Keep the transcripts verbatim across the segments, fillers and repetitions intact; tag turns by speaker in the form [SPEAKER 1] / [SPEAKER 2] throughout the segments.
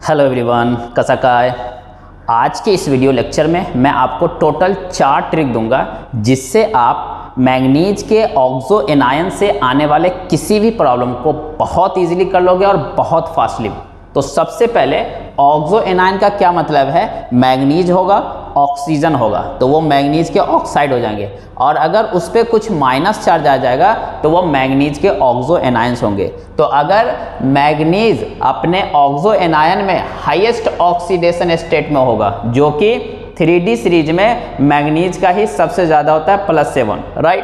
[SPEAKER 1] Hello everyone, कसकाय। आज के इस वीडियो लेक्चर में मैं आपको टोटल चार ट्रिक दूंगा जिससे आप मैंगनीज के ऑक्सो एनायन से आने वाले किसी भी प्रॉब्लम को बहुत इजीली कर लोगे और बहुत फास्टली। तो सबसे पहले ऑक्सो एनायन का क्या मतलब है? मैंगनीज होगा, ऑक्सीजन होगा, तो वो मैंगनीज के ऑक्साइड हो जाएंगे, और अगर उस पर कुछ माइनस चार्ज आ जाएगा तो वो मैंगनीज के ऑक्सो एनायंस होंगे। तो अगर मैंगनीज अपने ऑक्सो एनायन में हाईएस्ट ऑक्सीडेशन स्टेट में होगा, जो कि थ्री डी सीरीज में मैंगनीज का ही सबसे ज़्यादा होता है, प्लस सेवन, राइट।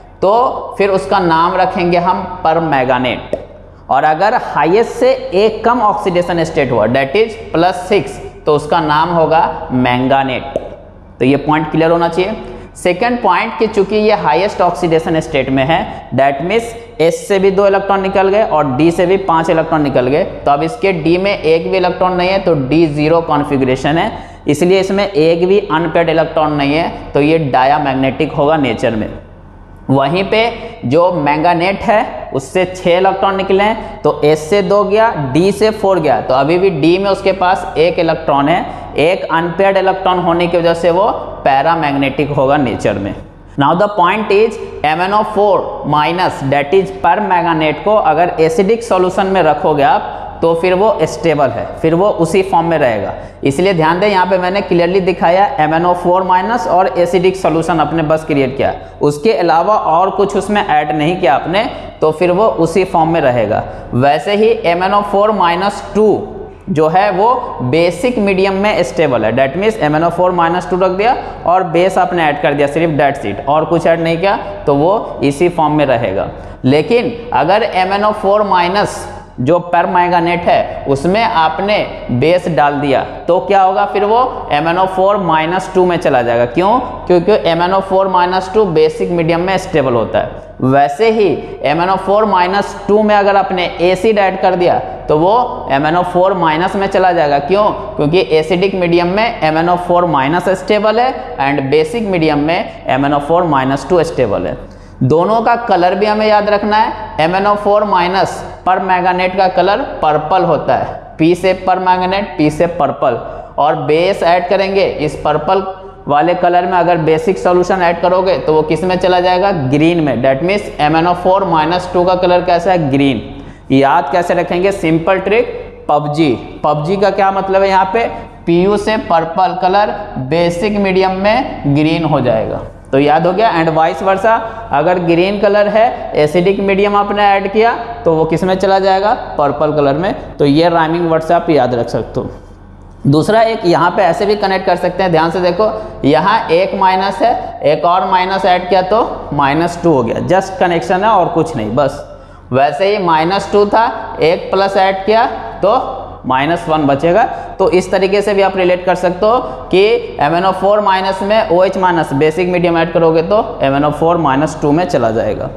[SPEAKER 1] तो फिर उसका नाम रखेंगे हम परमैंगनेट। और अगर हाईएस्ट से एक कम ऑक्सीडेशन स्टेट हुआ, डेट इज प्लस सिक्स, तो उसका नाम होगा मैंगानेट। तो ये पॉइंट क्लियर होना चाहिए। सेकेंड पॉइंट कि चूंकि ये हाईएस्ट ऑक्सीडेशन स्टेट में है, डेट मीन्स एस से भी दो इलेक्ट्रॉन निकल गए और डी से भी पांच इलेक्ट्रॉन निकल गए। तो अब इसके डी में एक भी इलेक्ट्रॉन नहीं है, तो डी जीरो कॉन्फ़िगरेशन है, इसलिए इसमें एक भी अनपेयर्ड इलेक्ट्रॉन नहीं है, तो ये डायामैग्नेटिक होगा नेचर में। वहीं पे जो मैंगानेट है उससे छः इलेक्ट्रॉन निकले हैं, तो एस से दो गया, डी से फोर गया, तो अभी भी डी में उसके पास एक इलेक्ट्रॉन है। एक अनपेयर्ड इलेक्ट्रॉन होने की वजह से वो पैरामैग्नेटिक होगा नेचर में। Now the point is M N O four minus that is permanganate को अगर एसिडिक सॉल्यूशन में रखोगे आप तो फिर वो स्टेबल है, फिर वो उसी फॉर्म में रहेगा। इसलिए ध्यान दें, यहाँ पे मैंने क्लियरली दिखाया M N O four minus और एसिडिक सॉल्यूशन अपने बस क्रिएट किया, उसके अलावा और कुछ उसमें ऐड नहीं किया आपने, तो फिर वो उसी फॉर्म में रहेगा। वैसे ही M N O four minus two जो है वो बेसिक मीडियम में स्टेबल है, that means M N O four minus two रख दिया और बेस आपने ऐड कर दिया, सिर्फ डेट सीट और कुछ ऐड नहीं किया, तो वो इसी फॉर्म में रहेगा। लेकिन अगर M N O four minus जो परमैंगनेट है उसमें आपने बेस डाल दिया तो क्या होगा? फिर वो M N O four minus two में चला जाएगा। क्यों? क्योंकि M N O four minus two basic medium में स्टेबल होता है। वैसे ही M N O four minus two में अगर आपने एसिड ऐड कर दिया तो वो M N O four minus में चला जाएगा। क्यों? क्योंकि एसिडिक मीडियम में M N O four minus stable है एंड बेसिक मीडियम में M N O four minus two stable है। दोनों का कलर भी हमें याद रखना है। M N O four minus permanganate का कलर पर्पल होता है, पी से परमैंगनेट, पी से पर्पल, और बेस ऐड करेंगे इस पर्पल वाले कलर में। अगर बेसिक सॉल्यूशन ऐड करोगे तो वो किस में चला जाएगा? ग्रीन में। That means M N O four minus two का कलर कैसा है? ग्रीन। याद कैसे रखेंगे? Simple trick, PUBG. पबजी का क्या मतलब है? यहाँ पे पी यू से पर्पल कलर बेसिक मीडियम में ग्रीन हो जाएगा, तो याद हो गया। एंड वाइस वर्सा, अगर ग्रीन कलर है एसिडिक मीडियम आपने ऐड किया तो वो किस में चला जाएगा? पर्पल कलर में। तो ये राइमिंग वर्ड्स आप याद रख सकते हो। दूसरा एक यहाँ पे ऐसे भी कनेक्ट कर सकते हैं, ध्यान से देखो, यहाँ एक माइनस है, एक और माइनस ऐड किया तो माइनस टू हो गया, जस्ट कनेक्शन है और कुछ नहीं, बस। वैसे ही माइनस टू था, एक प्लस ऐड किया तो माइनस वन बचेगा। तो इस तरीके से भी आप रिलेट कर सकते हो कि M N O four minus में O H minus basic medium add करोगे तो M N O four minus two में चला जाएगा।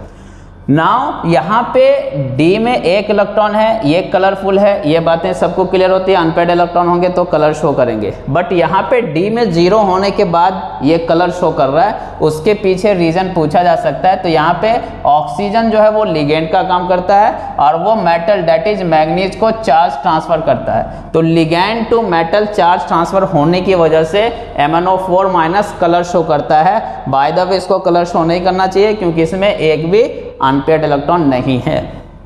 [SPEAKER 1] नाउ यहाँ पे डी में एक इलेक्ट्रॉन है, ये कलरफुल है, ये बातें सबको क्लियर होती है। अनपेयर्ड इलेक्ट्रॉन होंगे तो कलर शो करेंगे, बट यहाँ पे डी में जीरो होने के बाद ये कलर शो कर रहा है, उसके पीछे रीजन पूछा जा सकता है। तो यहाँ पे ऑक्सीजन जो है वो लिगेंड का काम करता है और वो मेटल डेट इज मैंगनीज को चार्ज ट्रांसफर करता है। तो ligand to metal charge transfer होने की वजह से M N O four minus colour show करता है। बाय द वे इसको कलर शो नहीं करना चाहिए क्योंकि इसमें एक भी अनपेयर्ड इलेक्ट्रॉन नहीं है।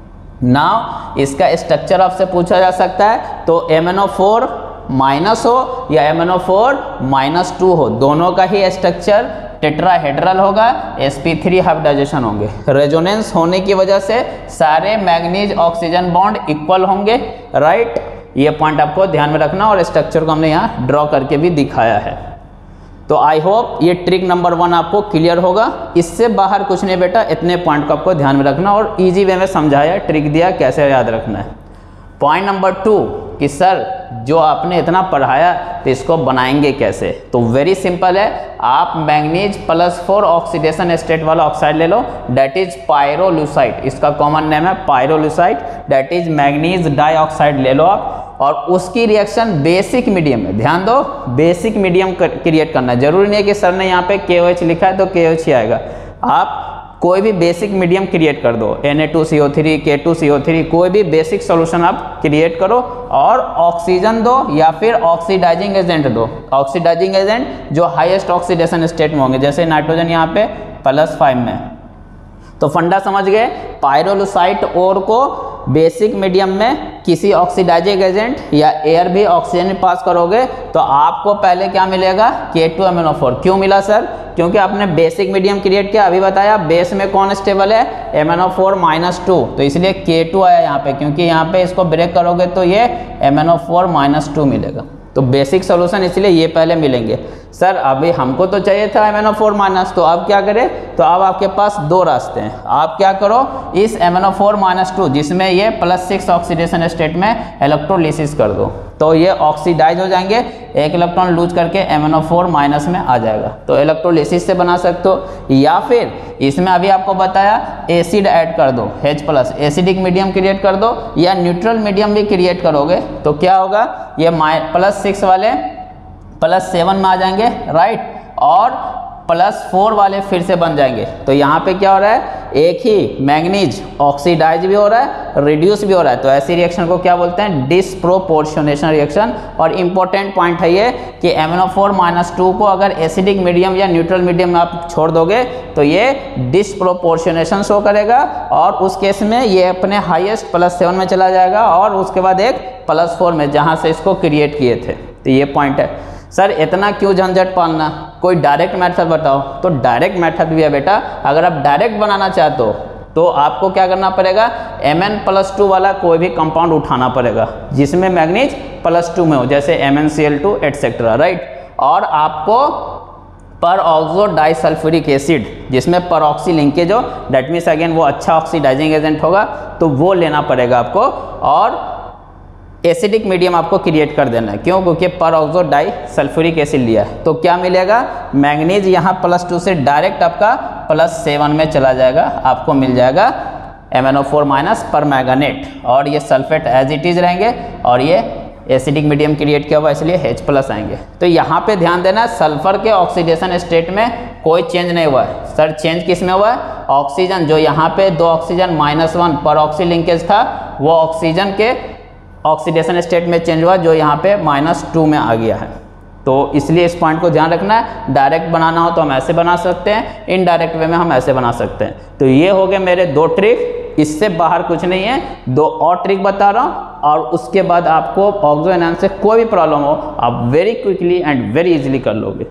[SPEAKER 1] नाउ इसका स्ट्रक्चर आपसे पूछा जा सकता है, तो M N O four minus हो या M N O four minus two हो, दोनों का ही स्ट्रक्चर टेट्राहेड्रल होगा, एस पी थ्री हाइब्रिडाइजेशन होंगे। रेजोनेंस होने की वजह से सारे मैंगनीज ऑक्सीजन बॉन्ड इक्वल होंगे, राइट। ये पॉइंट आपको ध्यान में रखना, और स्ट्रक्चर को हमने यहाँ ड्रॉ करके भी दिखाया है। तो आई होप ये ट्रिक नंबर वन आपको क्लियर होगा। इससे बाहर कुछ नहीं बेटा, इतने पॉइंट को आपको ध्यान में रखना, और इजी वे में समझाया, ट्रिक दिया कैसे याद रखना है। पॉइंट नंबर टू कि सर जो आपने इतना पढ़ाया तो इसको बनाएंगे कैसे? तो वेरी सिंपल है, आप manganese plus four oxidation state वाला ऑक्साइड ले लो, डेट इज पायरोलुसाइड, इसका कॉमन नेम है pyrolusite, that is manganese dioxide ले लो आप, और उसकी रिएक्शन बेसिक मीडियम में, ध्यान दो, बेसिक मीडियम क्रिएट करना है। जरूरी नहीं है कि सर ने यहाँ पे के ओ एच लिखा है तो के ओ एच ही आएगा, आप कोई भी बेसिक मीडियम क्रिएट कर दो, N A two C O three, K two C O three, कोई भी बेसिक सॉल्यूशन आप क्रिएट करो और ऑक्सीजन दो या फिर ऑक्सीडाइजिंग एजेंट दो। ऑक्सीडाइजिंग एजेंट जो हाईएस्ट ऑक्सीडेशन स्टेट में होंगे, जैसे नाइट्रोजन यहाँ पे प्लस फाइव में। तो फंडा समझ गए, पाइरोलुसाइट ओर को बेसिक मीडियम में किसी ऑक्सीडाइजिंग एजेंट या एयर भी ऑक्सीजन में पास करोगे तो आपको पहले क्या मिलेगा, K two M N O four. क्यों मिला सर? क्योंकि आपने बेसिक मीडियम क्रिएट किया, अभी बताया बेस में कौन स्टेबल है, M N O four minus two, तो इसलिए के टू आया यहाँ पे, क्योंकि यहाँ पे इसको ब्रेक करोगे तो ये M N O four minus two मिलेगा। तो बेसिक सोल्यूशन इसलिए ये पहले मिलेंगे। सर अभी हमको तो चाहिए था M N O four minus, तो अब क्या करें? तो अब आपके पास दो रास्ते हैं। आप क्या करो, इस M N O four minus two जिसमें ये प्लस सिक्स ऑक्सीडेशन स्टेट में इलेक्ट्रोलिसिस कर दो, तो ये ऑक्सीडाइज हो जाएंगे, एक इलेक्ट्रॉन लूज करके M N O four minus में आ जाएगा। तो इलेक्ट्रोलिसिस से बना सकते हो, या फिर इसमें अभी आपको बताया एसिड ऐड कर दो, H plus acidic medium create कर दो, या न्यूट्रल मीडियम भी क्रिएट करोगे तो क्या होगा, ये प्लस सिक्स वाले प्लस सेवन में आ जाएंगे, राइट, और प्लस फोर वाले फिर से बन जाएंगे। तो यहाँ पे क्या हो रहा है, एक ही मैंगनीज ऑक्सीडाइज भी हो रहा है, रिड्यूस भी हो रहा है। तो ऐसी रिएक्शन को क्या बोलते हैं, डिसप्रोपोर्शनेशन रिएक्शन। और इंपॉर्टेंट पॉइंट है ये कि M N O four minus two को अगर एसिडिक मीडियम या न्यूट्रल मीडियम में आप छोड़ दोगे तो ये डिसप्रोपोर्शनेशन शो करेगा, और उस केस में ये अपने हाईएस्ट प्लस सेवन में चला जाएगा और उसके बाद एक प्लस फोर में, जहाँ से इसको क्रिएट किए थे। तो ये पॉइंट है। सर इतना क्यों झंझट पालना, कोई डायरेक्ट मेथड बताओ। तो डायरेक्ट मेथड भी है बेटा, अगर आप डायरेक्ट बनाना चाहते हो तो आपको क्या करना पड़ेगा, एम एन प्लस टू वाला कोई भी कंपाउंड उठाना पड़ेगा जिसमें मैग्नीज प्लस टू में हो, जैसे M N C L two etcetera, right. और आपको पर ऑक्सो डाइसल्फ्यूरिक एसिड जिसमें परऑक्सी लिंकेज हो, डेट मीन्स अगेन वो अच्छा ऑक्सीडाइजिंग एजेंट होगा, तो वो लेना पड़ेगा आपको। और एसिडिक मीडियम आपको क्रिएट कर देना है, क्यों? क्योंकि पर ऑक्सो डाई सल्फ्यूरिक एसिड लिया है। तो क्या मिलेगा, मैग्नीज यहाँ प्लस टू से डायरेक्ट आपका प्लस सेवन में चला जाएगा, आपको मिल जाएगा M N O four minus permanganate, और ये सल्फेट एज इट इज रहेंगे, और ये एसिडिक मीडियम क्रिएट किया हुआ इसलिए H प्लस आएंगे। तो यहाँ पे ध्यान देना, सल्फर के ऑक्सीडेशन स्टेट में कोई चेंज नहीं हुआ है। सर चेंज किस में हुआ है, ऑक्सीजन जो यहाँ पे दो oxygen minus one peroxy linkage था, वो ऑक्सीजन के ऑक्सीडेशन स्टेट में चेंज हुआ जो यहाँ पे माइनस टू में आ गया है। तो इसलिए इस पॉइंट को ध्यान रखना है। डायरेक्ट बनाना हो तो हम ऐसे बना सकते हैं, इनडायरेक्ट वे में हम ऐसे बना सकते हैं। तो ये हो गए मेरे दो ट्रिक, इससे बाहर कुछ नहीं है। दो और ट्रिक बता रहा हूँ, और उसके बाद आपको ऑक्सो एनायन से कोई भी प्रॉब्लम हो आप very quickly and very easily कर लोगे।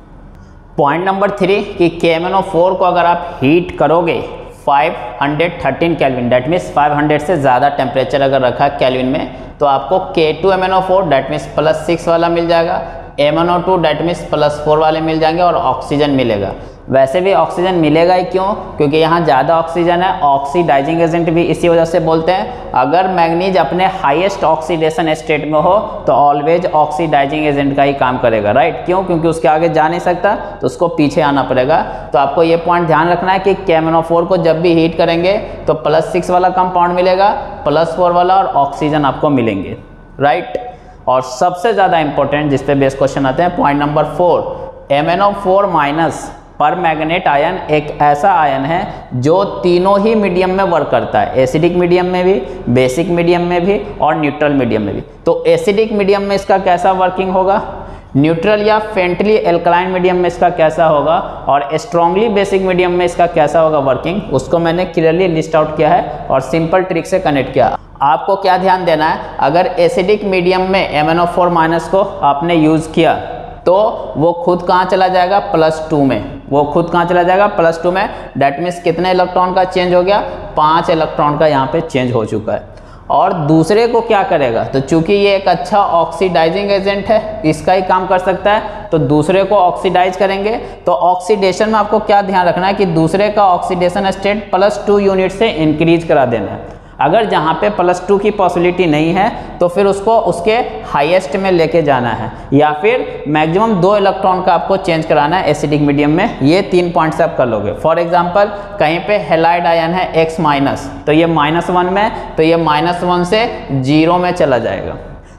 [SPEAKER 1] पॉइंट नंबर थ्री कि के एम एन ओ फोर को अगर आप हीट करोगे five hundred thirteen kelvin, that means five hundred से ज़्यादा टेम्परेचर अगर रखा है केल्विन में, तो आपको K two M N O four that means plus six वाला मिल जाएगा, M N O two that means plus four वाले मिल जाएंगे, और ऑक्सीजन मिलेगा। वैसे भी ऑक्सीजन मिलेगा ही, क्यों? क्योंकि यहाँ ज़्यादा ऑक्सीजन है, ऑक्सीडाइजिंग एजेंट भी इसी वजह से बोलते हैं। अगर मैग्नीज अपने हाईएस्ट ऑक्सीडेशन स्टेट में हो तो ऑलवेज ऑक्सीडाइजिंग एजेंट का ही काम करेगा, राइट। क्यों? क्योंकि उसके आगे जा नहीं सकता, तो उसको पीछे आना पड़ेगा। तो आपको ये पॉइंट ध्यान रखना है कि के एम एन ओ फोर को जब भी हीट करेंगे तो प्लस सिक्स वाला कंपाउंड मिलेगा, प्लस फोर वाला, और ऑक्सीजन आपको मिलेंगे, राइट। और सबसे ज़्यादा इंपॉर्टेंट जिस पे बेस क्वेश्चन आते हैं, point number four, M N O four minus permanganate ion एक ऐसा आयन है जो तीनों ही मीडियम में वर्क करता है, एसिडिक मीडियम में भी, बेसिक मीडियम में भी, और न्यूट्रल मीडियम में भी। तो एसिडिक मीडियम में इसका कैसा वर्किंग होगा, न्यूट्रल या फेंटली एल्कलाइन मीडियम में इसका कैसा होगा, और स्ट्रांगली बेसिक मीडियम में इसका कैसा होगा वर्किंग, उसको मैंने क्लियरली लिस्ट आउट किया है और सिंपल ट्रिक से कनेक्ट किया। आपको क्या ध्यान देना है, अगर एसिडिक मीडियम में M N O four minus को आपने यूज़ किया तो वो खुद कहाँ चला जाएगा, प्लस टू में। वो खुद कहाँ चला जाएगा, प्लस टू में। डेट मीन्स कितने इलेक्ट्रॉन का चेंज हो गया, पाँच इलेक्ट्रॉन का यहाँ पे चेंज हो चुका है। और दूसरे को क्या करेगा, तो चूंकि ये एक अच्छा ऑक्सीडाइजिंग एजेंट है, इसका ही काम कर सकता है, तो दूसरे को ऑक्सीडाइज करेंगे। तो ऑक्सीडेशन में आपको क्या ध्यान रखना है कि दूसरे का oxidation state plus two unit से इंक्रीज करा देना है। अगर जहाँ पे प्लस टू की पॉसिबिलिटी नहीं है तो फिर उसको उसके हाईएस्ट में लेके जाना है, या फिर मैक्सिमम दो इलेक्ट्रॉन का आपको चेंज कराना है एसिडिक मीडियम में। ये तीन पॉइंट्स आप कर लोगे। फॉर एग्जांपल कहीं पे हेलाइड आयन है एक्स माइनस, तो ये माइनस वन में, तो ये माइनस वन से जीरो में चला जाएगा।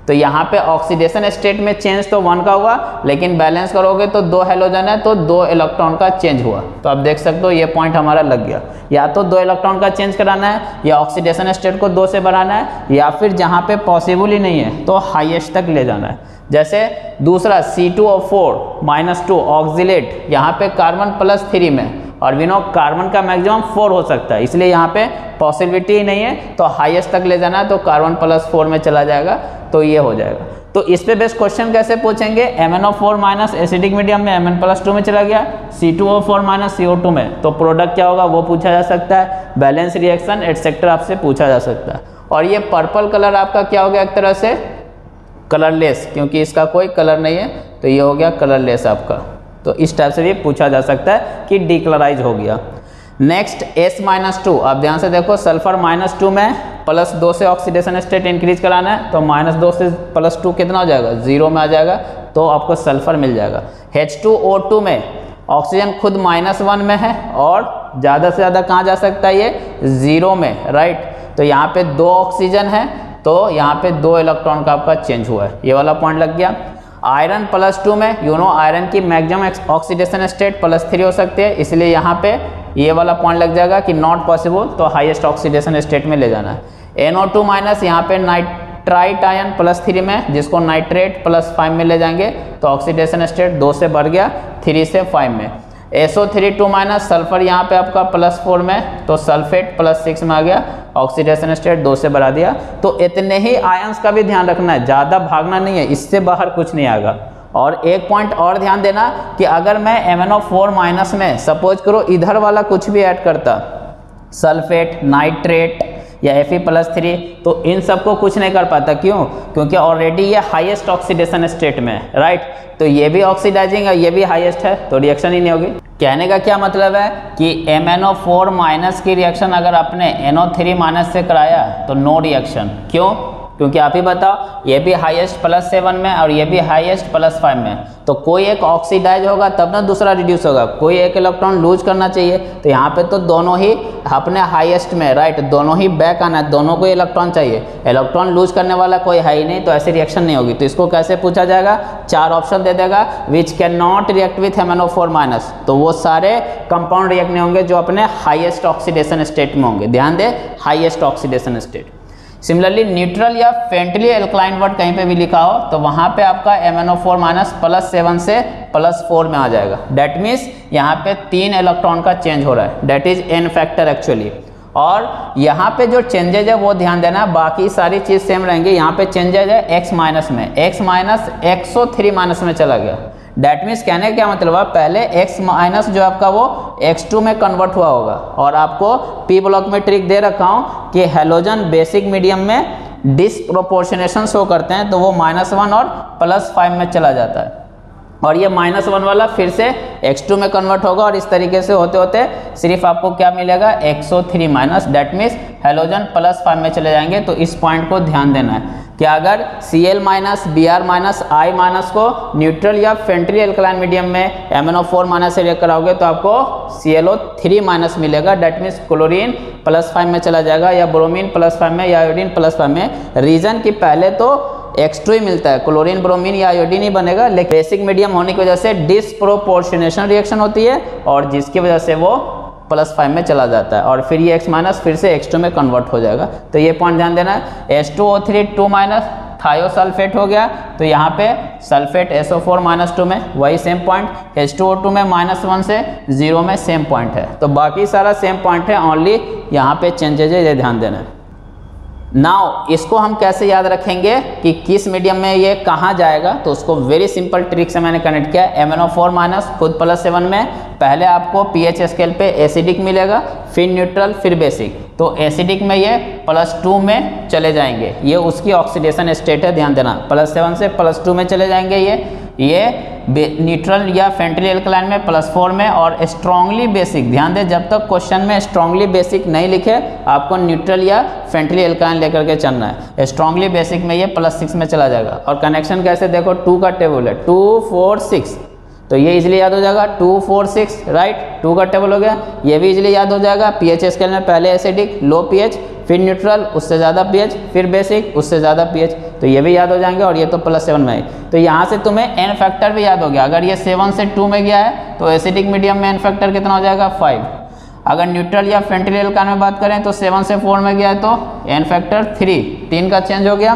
[SPEAKER 1] तो यहाँ पे ऑक्सीडेशन स्टेट में चेंज तो वन का हुआ, लेकिन बैलेंस करोगे तो दो हेलोजन है तो दो इलेक्ट्रॉन का चेंज हुआ। तो आप देख सकते हो ये पॉइंट हमारा लग गया, या तो दो इलेक्ट्रॉन का चेंज कराना है, या ऑक्सीडेशन स्टेट को दो से बढ़ाना है, या फिर जहाँ पे पॉसिबल ही नहीं है तो हाईएस्ट तक ले जाना है। जैसे दूसरा C two O four minus two oxalate, यहाँ पे कार्बन प्लस थ्री में, और वी नो कार्बन का मैक्सिमम फोर हो सकता है, इसलिए यहाँ पे पॉसिबिलिटी ही नहीं है, तो हाईएस्ट तक ले जाना है तो कार्बन प्लस फोर में चला जाएगा, तो ये हो जाएगा। तो इस पे बेस्ट क्वेश्चन कैसे पूछेंगे, M N O four minus acidic medium में एम एन प्लस टू में चला गया, C two O four minus C O two में, तो प्रोडक्ट क्या होगा वो पूछा जा सकता है, बैलेंस रिएक्शन एटसेट्रा आपसे पूछा जा सकता है। और ये पर्पल कलर आपका क्या हो गया, एक तरह से कलरलेस, क्योंकि इसका कोई कलर नहीं है, तो ये हो गया कलरलेस आपका। तो इस टाइप से भी पूछा जा सकता है कि डिक्लराइज हो गया। नेक्स्ट एस माइनस टू, आप ध्यान से देखो, सल्फर माइनस टू में प्लस दो से ऑक्सीडेशन स्टेट इंक्रीज कराना है, तो माइनस दो से प्लस टू कितना हो जाएगा, जीरो में आ जाएगा, तो आपको सल्फर मिल जाएगा। एच टू ओ टू में ऑक्सीजन खुद माइनस वन में है और ज़्यादा से ज़्यादा कहाँ जा सकता है, ये जीरो में, राइट। तो यहाँ पे दो ऑक्सीजन है, तो यहाँ पे दो इलेक्ट्रॉन का आपका चेंज हुआ है, ये वाला पॉइंट लग गया। आयरन प्लस टू में यू नो आयरन की maximum oxidation state plus three हो सकती है, इसलिए यहाँ पे ये वाला पॉइंट लग जाएगा कि नॉट पॉसिबल, तो हाईएस्ट ऑक्सीडेशन स्टेट में ले जाना है। एन ओ टू माइनस यहाँ पे नाइट्राइट आयन प्लस थ्री में, जिसको नाइट्रेट प्लस फाइव में ले जाएंगे, तो ऑक्सीडेशन स्टेट दो से बढ़ गया, थ्री से फाइव में। S O three two minus sulphur यहाँ पे आपका प्लस फोर में, तो सल्फेट प्लस सिक्स में आ गया, ऑक्सीडेशन स्टेट दो से बढ़ा दिया। तो इतने ही आयंस का भी ध्यान रखना है, ज़्यादा भागना नहीं है, इससे बाहर कुछ नहीं आएगा। और एक पॉइंट और ध्यान देना कि अगर मैं M N O four minus में सपोज करो इधर वाला कुछ भी ऐड करता, सल्फेट, नाइट्रेट या एफ ई प्लस थ्री, तो इन सबको कुछ नहीं कर पाता, क्यों, क्योंकि ऑलरेडी ये हाईएस्ट ऑक्सीडेशन स्टेट में है, राइट। तो ये भी ऑक्सीडाइजिंग है, ये भी हाईएस्ट है, तो रिएक्शन ही नहीं होगी। कहने का क्या मतलब है कि M N O four minus की रिएक्शन अगर आपने एन ओ थ्री माइनस से कराया तो नो रिएक्शन, क्यों, क्योंकि आप ही बताओ ये भी हाईएस्ट प्लस सेवन में और ये भी हाईएस्ट प्लस फाइव में, तो कोई एक ऑक्सीडाइज होगा तब ना दूसरा रिड्यूस होगा, कोई एक इलेक्ट्रॉन लूज करना चाहिए, तो यहाँ पे तो दोनों ही अपने हाईएस्ट में, राइट, दोनों ही बैक आना है, दोनों को इलेक्ट्रॉन चाहिए, इलेक्ट्रॉन लूज करने वाला कोई है ही नहीं, तो ऐसी रिएक्शन नहीं होगी। तो इसको कैसे पूछा जाएगा, चार ऑप्शन दे देगा, which can not react with M N O four minus, तो वो सारे कंपाउंड रिएक्ट नहीं होंगे जो अपने हाईएस्ट ऑक्सीडेशन स्टेट में होंगे, ध्यान दे, highest oxidation state. Similarly neutral या फेंटली एल्कलाइन वर्ड कहीं पे भी लिखा हो तो वहां पे आपका M N O four minus plus seven से प्लस फोर में आ जाएगा, डेट मीन्स यहाँ पे तीन इलेक्ट्रॉन का चेंज हो रहा है, that is N factor actually. और यहाँ पे जो चेंजेज है वो ध्यान देना, बाकी सारी चीज सेम रहेंगी, यहाँ पे चेंजेज है एक्स माइनस में, X minus X O three minus में चला गया, डेट मीन्स कहने का क्या मतलब है, पहले x माइनस जो आपका वो एक्स टू में कन्वर्ट हुआ होगा, और आपको पी ब्लॉक में ट्रिक दे रखा हूँ कि हेलोजन बेसिक मीडियम में डिसप्रोपोर्शनेशन शो करते हैं, तो वो माइनस वन और प्लस फाइव में चला जाता है, और ये माइनस वन वाला फिर से एक्स टू में कन्वर्ट होगा, और इस तरीके से होते होते सिर्फ आपको क्या मिलेगा, X O three minus, that means halogen plus five में चले जाएंगे। तो इस पॉइंट को ध्यान देना है कि अगर Cl minus, Br minus, I minus को न्यूट्रल या फेंट्री एल्कलाइन मीडियम में M N O four minus से रिएक्ट कराओगे तो आपको C L O three minus मिलेगा, that means chlorine plus five में चला जाएगा, या ब्रोमीन प्लस फाइव में, या आयोडीन प्लस फाइव में। रीजन कि पहले तो एक्स टू ही मिलता है, क्लोरीन, ब्रोमीन या आयोडीन ही बनेगा, लेकिन बेसिक मीडियम होने की वजह से डिसप्रोपोर्शनेशन रिएक्शन होती है, और जिसकी वजह से वो प्लस फाइव में चला जाता है, और फिर ये x माइनस फिर से एक्स टू में कन्वर्ट हो जाएगा। तो ये पॉइंट ध्यान देना है। H two O three two minus thiosulphate हो गया, तो यहाँ पे sulphate S O four minus two में वही same point, H two O two में माइनस वन से जीरो में सेम पॉइंट है, तो बाकी सारा सेम पॉइंट है, ओनली यहाँ पे चेंजेज है, ये ध्यान देना है। नाउ इसको हम कैसे याद रखेंगे कि किस मीडियम में ये कहाँ जाएगा, तो उसको वेरी सिंपल ट्रिक से मैंने कनेक्ट किया। M N O four minus खुद प्लस सेवन में पहले आपको पीएच स्केल पे एसिडिक मिलेगा, फिर न्यूट्रल, फिर बेसिक, तो एसिडिक में ये प्लस टू में चले जाएंगे, ये उसकी ऑक्सीडेशन स्टेट है, ध्यान देना, प्लस सेवन से प्लस टू में चले जाएंगे, ये ये न्यूट्रल या फेंट्री एल्कलाइन में प्लस फोर में, और स्ट्रांगली बेसिक, ध्यान दें जब तक क्वेश्चन में स्ट्रांगली बेसिक नहीं लिखे आपको न्यूट्रल या फेंट्री एल्कलाइन लेकर के चलना है, स्ट्रांगली बेसिक में ये प्लस सिक्स में चला जाएगा। और कनेक्शन कैसे देखो, टू का टेबल है, टू फोर सिक्स, तो ये इजीली याद हो जाएगा, two four six, right, two का टेबल हो गया। ये भी इजीली याद हो जाएगा, पीएच स्केल में पहले एसिडिक, लो पीएच, फिर न्यूट्रल, उससे ज़्यादा पीएच, फिर बेसिक, उससे ज़्यादा पीएच, तो ये भी याद हो जाएंगे। और ये तो प्लस सेवन में है, तो यहाँ से तुम्हें एन फैक्टर भी याद हो गया। अगर ये सेवन से टू में गया है तो एसिडिक मीडियम में एन फैक्टर कितना हो जाएगा, फाइव। अगर न्यूट्रल या फ्रेंटली एल्काइन में बात करें तो सेवन से फोर में गया है तो एन फैक्टर थ्री, तीन का चेंज हो गया।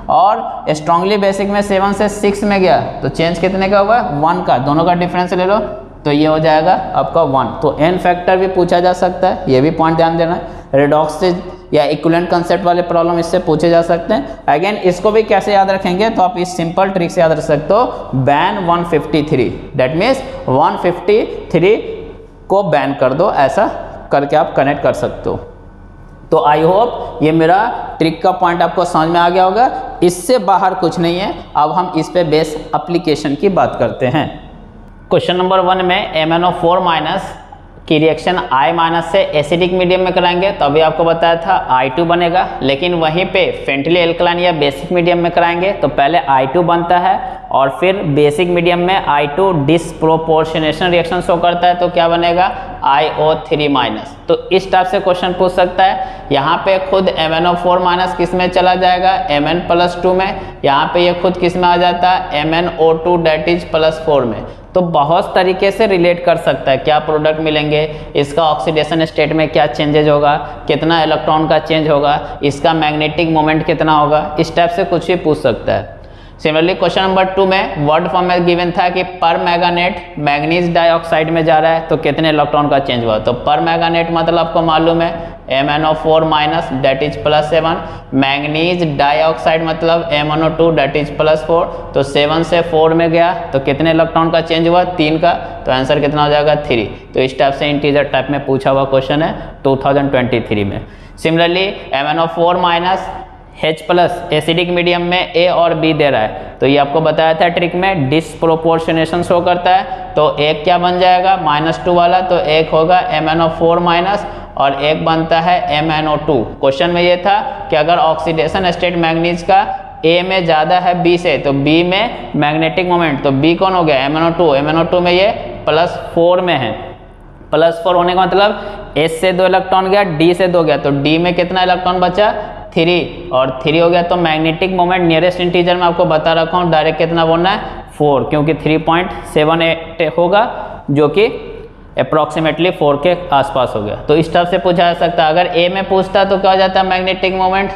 [SPEAKER 1] और स्ट्रांगली बेसिक में सेवन से सिक्स में गया तो चेंज कितने का हुआ, वन का, दोनों का डिफरेंस ले लो तो ये हो जाएगा आपका वन। तो एन फैक्टर भी पूछा जा सकता है, ये भी पॉइंट ध्यान देना। रिडॉक्स से या इक्विवेलेंट कंसेप्ट वाले प्रॉब्लम इससे पूछे जा सकते हैं। अगेन इसको भी कैसे याद रखेंगे, तो आप इस सिंपल ट्रिक से याद रख सकते हो, ban one fifty three, that means one fifty three को बैन कर दो, ऐसा करके आप कनेक्ट कर सकते हो। तो आई होप ये मेरा ट्रिक का पॉइंट आपको समझ में आ गया होगा। इससे बाहर कुछ नहीं है। अब हम इस पे बेस एप्लीकेशन की बात करते हैं। क्वेश्चन नंबर वन में M N O four minus की रिएक्शन I माइनस से एसिडिक मीडियम में कराएंगे, तो अभी आपको बताया था आई टू बनेगा। लेकिन वहीं पे फ्रेंटली एल्कलाइन या बेसिक मीडियम में कराएंगे तो पहले आई टू बनता है और फिर बेसिक मीडियम में I two disproportionation reaction show करता है, तो क्या बनेगा, आई ओ थ्री माइनस। तो इस टाइप से क्वेश्चन पूछ सकता है। यहाँ पे खुद M N O four minus किस में चला जाएगा, एम एन प्लस टू में। यहाँ पे ये खुद किस में आ जाता है, M N O two that is plus four में। तो बहुत तरीके से रिलेट कर सकता है, क्या प्रोडक्ट मिलेंगे, इसका ऑक्सीडेशन स्टेट में क्या चेंजेज होगा, कितना इलेक्ट्रॉन का चेंज होगा, इसका मैग्नेटिक मोमेंट कितना होगा, इस टाइप से कुछ भी पूछ सकता है। सिमिलरली क्वेश्चन नंबर टू में वर्ड फॉर्म में गिवन था कि पर मैग्नेट मैग्नीज डाइऑक्साइड में जा रहा है तो कितने इलेक्ट्रॉन का चेंज हुआ। तो पर मैग्नेट मतलब आपको मालूम है M N O four minus that is plus seven, manganese dioxide मतलब M N O two that is plus four. तो सेवन से फोर में गया तो कितने इलेक्ट्रॉन का चेंज हुआ, तीन का, तो आंसर कितना हो जाएगा, थ्री। तो इस टाइप से इंटीजर टाइप में पूछा हुआ क्वेश्चन है टू थाउजेंड ट्वेंटी थ्री में। Similarly M N O four minus H plus acidic medium में A और B दे रहा है, तो ये आपको बताया था ट्रिक में डिसप्रोपोर्शनेशन शो करता है। तो एक क्या बन जाएगा, माइनस टू वाला, तो एक होगा M N O four minus और एक बनता है M N O two. Question में ये था कि अगर ऑक्सीडेशन स्टेट मैग्नीज का A में ज़्यादा है B से तो B में मैग्नेटिक मोमेंट, तो B कौन हो गया, M N O two. M N O two में ये प्लस फोर में है, प्लस फोर होने का मतलब S से दो इलेक्ट्रॉन गया, D से दो गया, तो D में कितना इलेक्ट्रॉन बचा, थ्री, और थ्री हो गया। तो मैग्नेटिक मोमेंट नियरेस्ट इंटीजर में आपको बता रखा हूँ डायरेक्ट कितना बोलना है, फोर, क्योंकि थ्री पॉइंट सेवन एट होगा जो कि अप्रॉक्सीमेटली फोर के आसपास हो गया। तो इस टाइप से पूछा जा सकता है। अगर ए में पूछता तो क्या हो जाता है मैग्नेटिक मोमेंट,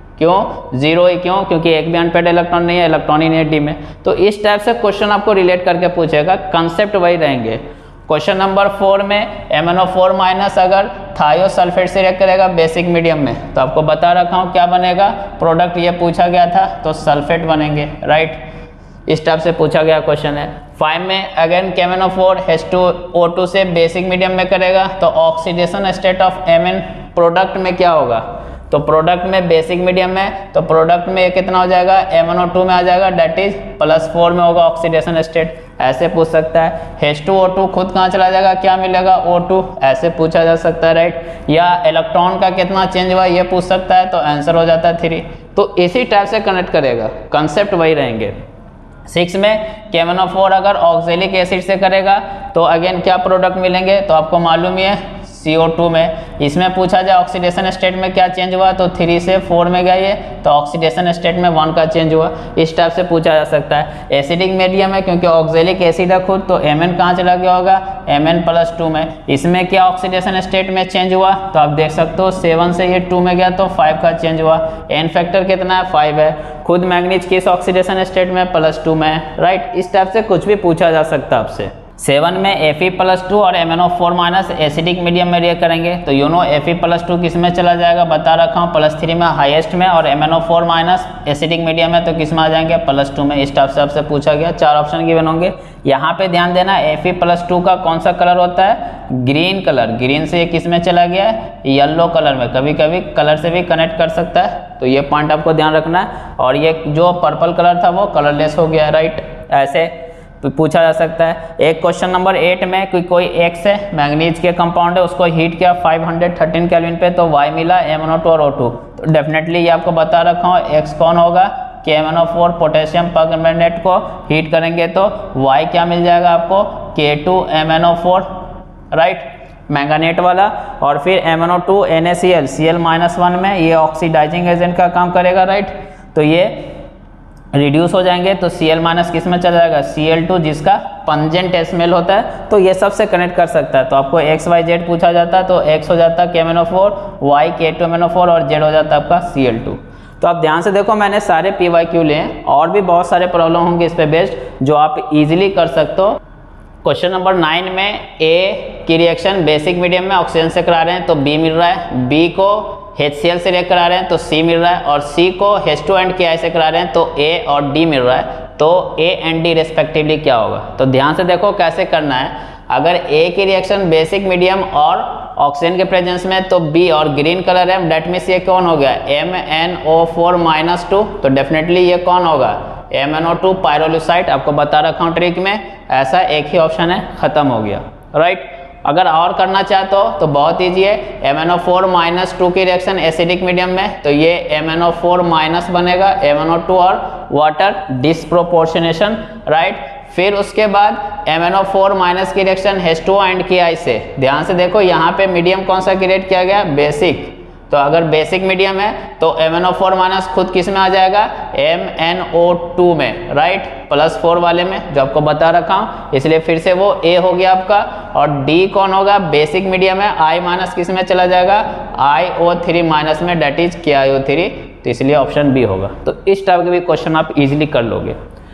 [SPEAKER 1] क्यों जीरो ही, क्यों, क्योंकि एक भी अनपेड इलेक्ट्रॉन नहीं है, इलेक्ट्रॉन ही नहीं है डी में। तो इस टाइप से क्वेश्चन आपको रिलेट करके पूछेगा, कंसेप्ट वही रहेंगे। क्वेश्चन नंबर फोर में M N O four minus अगर थायोसल्फेट से रिएक्ट करेगा बेसिक मीडियम में, तो आपको बता रखा हूँ क्या बनेगा, प्रोडक्ट ये पूछा गया था तो सल्फेट बनेंगे, राइट। इस टाइप से पूछा गया क्वेश्चन है। फाइव में again M N O four H two O two से बेसिक मीडियम में करेगा तो oxidation state of M N product में क्या होगा, तो प्रोडक्ट में बेसिक मीडियम में, तो प्रोडक्ट में कितना हो जाएगा, एम एन ओ टू में आ जाएगा, डेट इज प्लस फोर में होगा ऑक्सीडेशन स्टेट। ऐसे पूछ सकता है। एच टू ओ टू खुद कहाँ चला जाएगा, क्या मिलेगा, ओ टू, ऐसे पूछा जा सकता है, राइट। या इलेक्ट्रॉन का कितना चेंज हुआ ये पूछ सकता है, तो आंसर हो जाता है थ्री। तो इसी टाइप से कनेक्ट करेगा, कंसेप्ट वही रहेंगे। सिक्स में एम एन ओ फोर अगर ऑक्जेलिक एसिड से करेगा तो अगेन क्या प्रोडक्ट मिलेंगे, तो आपको मालूम ही है सी ओ टू में। इसमें पूछा जाए ऑक्सीडेशन स्टेट में क्या चेंज हुआ, तो थ्री से फोर में गया ये, तो ऑक्सीडेशन स्टेट में वन का चेंज हुआ। इस टाइप से पूछा जा सकता है। एसिडिक मीडियम है क्योंकि ऑक्जेलिक एसिड है खुद, तो एम एन कहाँ चला गया होगा, एम एन प्लस टू में। इसमें क्या ऑक्सीडेशन स्टेट में चेंज हुआ, तो आप देख सकते हो सेवन से ये टू में गया तो फाइव का चेंज हुआ। एन फैक्टर कितना है, फाइव है। खुद मैग्नीज किस ऑक्सीडेशन स्टेट में, प्लस टू में, राइट। इस टाइप से कुछ भी पूछा जा सकता है आपसे। सेवन में एफ ई प्लस टू और M N O four minus acidic medium में रिएक्ट करेंगे, तो you know F E plus two किस में चला जाएगा, बता रखा हूँ प्लस थ्री में हाईएस्ट में, और M N O four minus acidic medium में तो किस में आ जाएंगे, प्लस टू में। इस टाइप से आपसे पूछा गया, चार ऑप्शन गिवन होंगे। यहाँ पे ध्यान देना एफ ई प्लस टू का कौन सा कलर होता है, ग्रीन कलर। ग्रीन से ये किस में चला गया है, येलो कलर में। कभी कभी कलर से भी कनेक्ट कर सकता है, तो ये पॉइंट आपको ध्यान रखना है। और ये जो पर्पल कलर था वो कलरलेस हो गया, राइट। ऐसे पूछा जा सकता है। एक क्वेश्चन नंबर एट में कोई कोई एक्स है, मैग्नीज के कंपाउंड है, उसको हीट किया फाइव हंड्रेड थर्टीन केल्विन पे, तो वाई मिला एम एन ओ टू और ओ टू। तो डेफिनेटली ये आपको बता रखा हूँ एक्स कौन होगा, K M N O four potassium permanganate को हीट करेंगे तो Y क्या मिल जाएगा आपको, K two M N O four, right, manganate वाला। और फिर M N O two N A C L, C L minus one में ये ऑक्सीडाइजिंग एजेंट का काम करेगा, राइट। तो ये रिड्यूस हो जाएंगे तो सी एल माइनस किस में चला जाएगा, सी एल टू, जिसका पंजेंट स्मेल होता है। तो ये सबसे कनेक्ट कर सकता है। तो आपको एक्स वाई जेड पूछा जाता है तो एक्स हो जाता है K M N O four, Y K two M N O four और जेड हो जाता है आपका सी एल टू। तो आप ध्यान से देखो, मैंने सारे पी वाई क्यू लिए, और भी बहुत सारे प्रॉब्लम होंगे इस पे बेस्ड जो आप इजीली कर सकते हो। क्वेश्चन नंबर नाइन में ए की रिएक्शन बेसिक मीडियम में ऑक्सीजन से करा रहे हैं तो बी मिल रहा है, बी को एच सी एल से रिएक्ट करा रहे हैं तो सी मिल रहा है, और सी को H two and K I से करा रहे हैं तो ए और डी मिल रहा है। तो ए एंड डी रेस्पेक्टिवली क्या होगा, तो ध्यान से देखो कैसे करना है। अगर ए की रिएक्शन बेसिक मीडियम और ऑक्सीजन के प्रेजेंस में तो बी और ग्रीन कलर है, डेट मीन्स ये कौन हो गया, M N O four minus two, तो डेफिनेटली ये कौन होगा, M N O two pyrolusite. आपको बता रखा हूँ ट्रिक में, ऐसा एक ही ऑप्शन है, खत्म हो गया, राइट। अगर और करना चाहते हो तो बहुत ईजी है, M N O four minus two की रिएक्शन एसिडिक मीडियम में तो ये M N O four minus बनेगा, एम एन ओ टू और वाटर डिस्प्रोपोर्शनेशन, राइट। फिर उसके बाद M N O four minus की reaction H two O and K I से, ध्यान से देखो यहाँ पे मीडियम कौन सा क्रिएट किया गया, बेसिक। तो अगर बेसिक मीडियम है तो M N O four minus खुद किस में आ जाएगा, एम एन ओ टू में, राइट, प्लस फोर वाले में जो आपको बता रखा हूँ, इसलिए फिर से वो ए हो गया आपका। और डी कौन होगा, बेसिक मीडियम है, आई माइनस किस में चला जाएगा, आई ओ थ्री माइनस में, that is K I O three, तो इसलिए ऑप्शन बी होगा। तो इस टाइप के भी क्वेश्चन आप इजिली कर लोगे।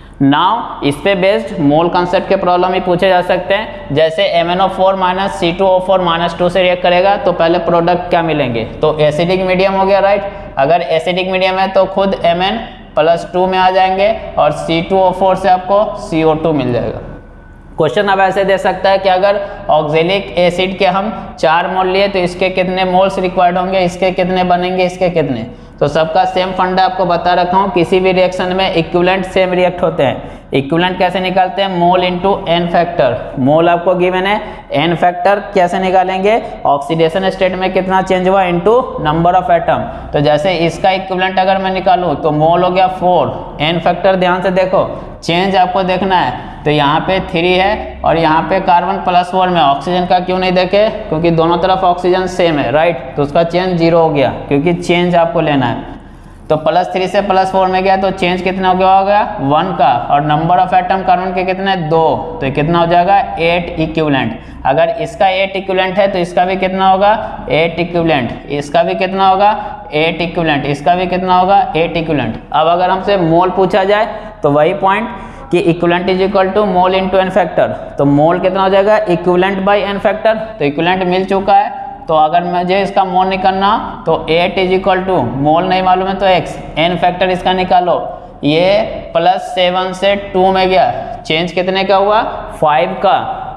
[SPEAKER 1] नाउ इस पे बेस्ड मोल कंसेप्ट के प्रॉब्लम ही पूछे जा सकते हैं। जैसे M N O four minus C two O four minus two से रिएक्ट करेगा तो पहले प्रोडक्ट क्या मिलेंगे, तो एसिडिक मीडियम हो गया, राइट। अगर एसिडिक मीडियम है तो खुद एम एन प्लस टू में आ जाएंगे और सी टू ओ फोर से आपको सी ओ टू मिल जाएगा। क्वेश्चन अब ऐसे दे सकता है कि अगर ऑक्जेलिक एसिड के हम चार मोल लिए तो इसके कितने मोल्स रिक्वायर्ड होंगे, इसके कितने बनेंगे, इसके कितने। तो सबका सेम फंडा आपको बता रखा हूँ, किसी भी रिएक्शन में इक्विवेलेंट सेम रिएक्ट होते हैं। इक्विवेलेंट कैसे निकालते हैं, mole into N factor. Mole आपको गिवन है, एन फैक्टर कैसे निकालेंगे, ऑक्सीडेशन स्टेट में कितना चेंज हुआ इनटू नंबर ऑफ एटम। तो जैसे इसका इक्विवेलेंट अगर मैं निकालूं तो मोल हो गया फोर, एन फैक्टर ध्यान से देखो, चेंज आपको देखना है। तो यहाँ पे थ्री है और यहाँ पे कार्बन प्लस फोर में, ऑक्सीजन का क्यों नहीं देखे, क्योंकि दोनों तरफ ऑक्सीजन सेम है, राइट। तो उसका चेंज जीरो हो गया क्योंकि चेंज आपको लेना है। तो प्लस थ्री से प्लस फोर में गया तो चेंज कितना हो गया, हो गया वन का, और नंबर ऑफ एटम कार्बन के कितने, दो, तो कितना हो जाएगा, एट इक्विवेलेंट। अगर इसका एट इक्विवेलेंट है तो इसका भी कितना होगा, एट इक्विवेलेंट, इसका भी कितना होगा, एट इक्विवेलेंट, इसका भी कितना होगा, एट इक्विवेलेंट। अब अगर हमसे मोल पूछा जाए तो वही पॉइंट कि equivalent is equal to mole into N factor. तो मोल कितना हो जाएगा, इक्विवेलेंट बाय एन फैक्टर। तो इक्विवेलेंट मिल चुका है, तो अगर मुझे इसका मोल निकालना तो eight is equal to, mole नहीं मालूम है तो एक्स, एन फैक्टर इसका निकालो, ये प्लस सेवन से टू में गया, चेंज कितने का हुआ, फाइव का,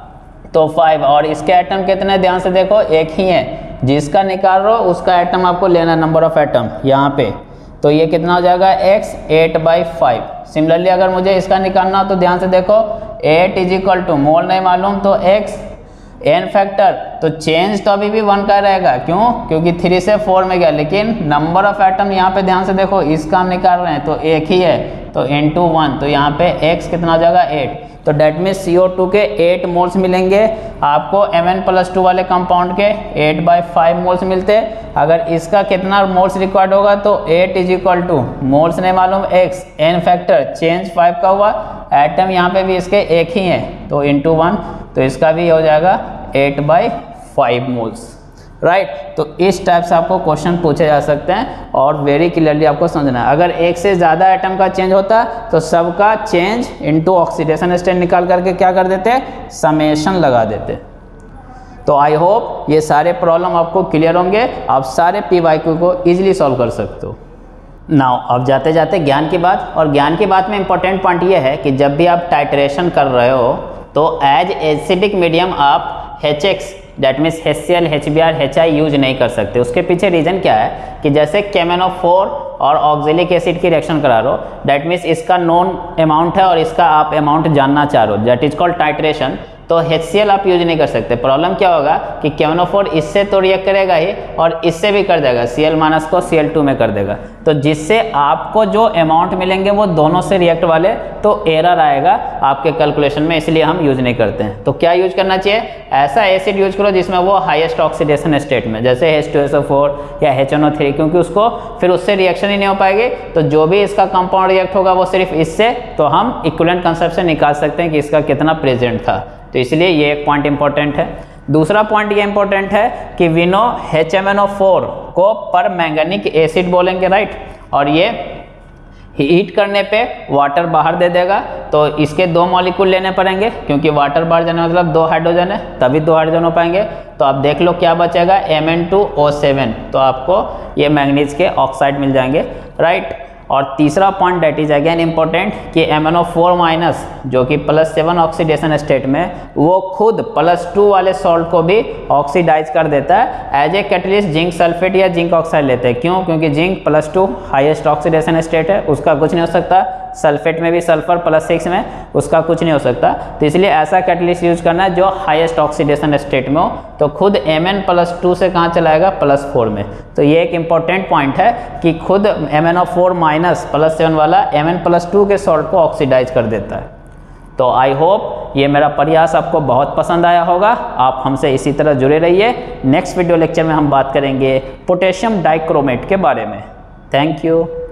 [SPEAKER 1] तो फाइव। और इसके एटम कितने, ध्यान से देखो एक ही है, जिसका निकाल रहे हो उसका एटम आपको लेना, नंबर ऑफ एटम यहाँ पे। तो ये कितना हो जाएगा, X, eight by five. Similarly अगर मुझे इसका निकालना हो तो ध्यान से देखो, eight is equal to, mole नहीं मालूम तो एक्स, एन फैक्टर, तो चेंज तो अभी भी वन का रहेगा, क्यों, क्योंकि थ्री से फोर में गया, लेकिन नंबर ऑफ एटम यहाँ पे ध्यान से देखो, इसका हम निकाल रहे हैं तो एक ही है, तो इनटू वन, तो यहाँ पे x कितना हो जाएगा, एट। तो that mean C O two के एट मोल्स मिलेंगे आपको, एम एन प्लस टू वाले कंपाउंड के एट बाई फाइव मोल्स मिलते। अगर इसका कितना मोल्स रिक्वायर्ड होगा तो eight is equal to, moles नहीं मालूम, x, N factor, change five का हुआ, एटम यहाँ पे भी इसके एक ही है तो इंटू वन, तो इसका भी हो जाएगा eight by five moles, right. तो इस टाइप से आपको क्वेश्चन पूछे जा सकते हैं और वेरी क्लियरली आपको समझना है। अगर एक से ज़्यादा एटम का चेंज होता तो सबका चेंज इनटू ऑक्सीडेशन स्टेट निकाल करके क्या कर देते, समेशन लगा देते। तो आई होप ये सारे प्रॉब्लम आपको क्लियर होंगे, आप सारे पी वाई क्यू को ईजिली सॉल्व कर सकते हो। नाउ अब जाते जाते ज्ञान की बात, और ज्ञान की बात में इंपॉर्टेंट पॉइंट ये है कि जब भी आप टाइट्रेशन कर रहे हो तो एज एसिडिक मीडियम आप H X that means H C L, H B R, H I use नहीं कर सकते। उसके पीछे रीजन क्या है कि जैसे K M N O four और ऑक्जेलिक एसिड की रिएक्शन करा रहे हो, डेट मीन्स इसका नोन अमाउंट है और इसका आप अमाउंट जानना चाह रहे हो, दैट इज कॉल्ड टाइट्रेशन। तो एच सी एल आप यूज नहीं कर सकते। प्रॉब्लम क्या होगा कि के एन ओ फोर इससे तो रिएक्ट करेगा ही और इससे भी कर देगा, सी एल माइनस को सी एल टू में कर देगा, तो जिससे आपको जो अमाउंट मिलेंगे वो दोनों से रिएक्ट वाले, तो एरर आएगा आपके कैलकुलेशन में, इसलिए हम यूज नहीं करते हैं। तो क्या यूज करना चाहिए, ऐसा एसिड यूज करो जिसमें वो हाईएस्ट ऑक्सीडेशन स्टेट में, जैसे H two S O four या एच एन ओ थ्री, क्योंकि उसको फिर उससे रिएक्शन ही नहीं हो पाएगी, तो जो भी इसका कंपाउंड रिएक्ट होगा वो सिर्फ इससे, तो हम इक्विवेलेंट कंसेप्ट से निकाल सकते हैं कि इसका कितना प्रेजेंट था। तो इसलिए ये एक पॉइंट इंपॉर्टेंट है। दूसरा पॉइंट ये इंपॉर्टेंट है कि we know H M N O four को पर मैंगनीक एसिड बोलेंगे, राइट, और ये हीट करने पे वाटर बाहर दे देगा, तो इसके दो मॉलिक्यूल लेने पड़ेंगे, क्योंकि वाटर बाहर जाने मतलब दो हाइड्रोजन है, तभी दो हाइड्रोजन हो पाएंगे। तो आप देख लो क्या बचेगा, M N two O seven, तो आपको ये मैंगनीज के ऑक्साइड मिल जाएंगे, राइट। और तीसरा point that is again important कि M N O four minus जो कि प्लस सेवन ऑक्सीडेशन स्टेट में, वो खुद प्लस टू वाले सॉल्ट को भी ऑक्सीडाइज कर देता है। As a catalyst zinc sulphate या जिंक ऑक्साइड लेते हैं, क्यों, क्योंकि zinc plus two highest oxidation state है, उसका कुछ नहीं हो सकता। सल्फेट में भी सल्फर प्लस सिक्स में, उसका कुछ नहीं हो सकता। तो इसलिए ऐसा कैटलिस्ट यूज करना है जो हाईएस्ट ऑक्सीडेशन स्टेट में हो, तो खुद एम एन प्लस टू से कहाँ चला जाएगा, प्लस फोर में। तो ये एक इंपॉर्टेंट पॉइंट है कि खुद M N O four minus plus seven वाला एम एन प्लस टू के सॉल्ट को ऑक्सीडाइज कर देता है। तो आई होप ये मेरा प्रयास आपको बहुत पसंद आया होगा। आप हमसे इसी तरह जुड़े रहिए। नेक्स्ट वीडियो लेक्चर में हम बात करेंगे पोटेशियम डाइक्रोमेट के बारे में। Thank you.